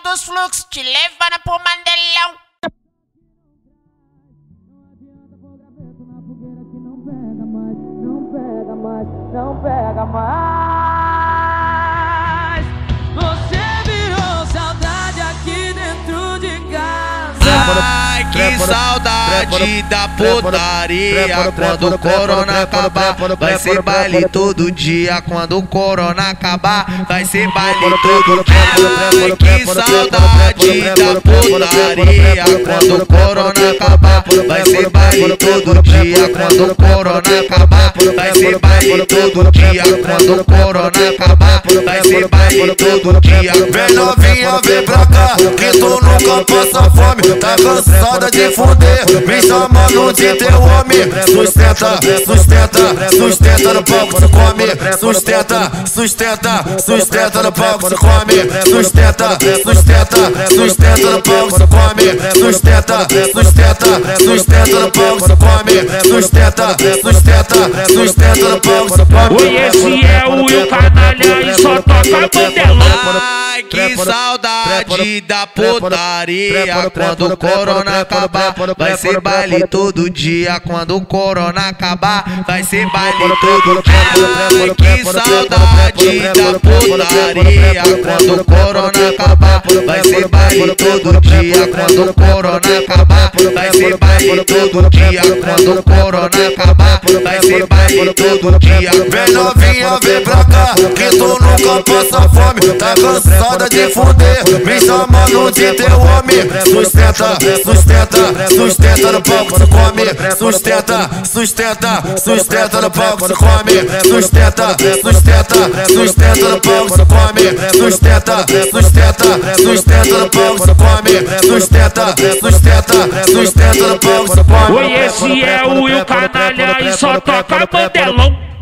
dos fluxos, te levando pro Mandelão. Não pega mais. Você virou saudade aqui dentro de casa. Ai, que saudade da putaria. Quando o corona acabar, vai ser baile todo dia. Quando o corona acabar, vai ser baile todo dia. Ai, que saudade da putaria. Quando o corona acabar, vai ser baile todo dia. Quando o corona acabar, vai ser baile todo dia. Quando o corona acabar, vai ser baile todo dia. Vem novinha, vem pra cá, que tu nunca passa fome. Tá cansada de fuder, me chamando de teu homem. Sustenta, sustenta, sustenta no palco, tu come. Sustenta, sustenta, sustenta no palco, tu come. Sustenta, sustenta, sustenta no palco, tu come. Sustenta, sustenta, sustenta no palco, tu come. Sustenta, sustenta, sustenta no palco, tu come. Oi, esse é o Will Canalha e só toca Mandelão. Ai, que saudade da putaria. Quando o corona acabar, vai ser baile todo dia. Quando o corona acabar, vai ser baile todo dia. Ai, que saudade da putaria. Quando o corona acabar, vai ser baile todo dia. Quando o corona acabar, vai ser baile todo dia. Quando o corona acabar, vai ser baile todo dia. Vem novinha, vem pra cá, que tu nunca passa fome. Tá cansada de fuder, me chamando de teu homem. Sustenta, sustenta, sustenta no palco, tu come. Sustenta, sustenta, sustenta no palco, tu come. Sustenta, sustenta, sustenta no palco, tu come. Sustenta, sustenta, sustenta no palco, tu come. Sustenta, sustenta, sustenta no palco, tu come. Oi, esse é o Will Canalha e só toca Mandelão.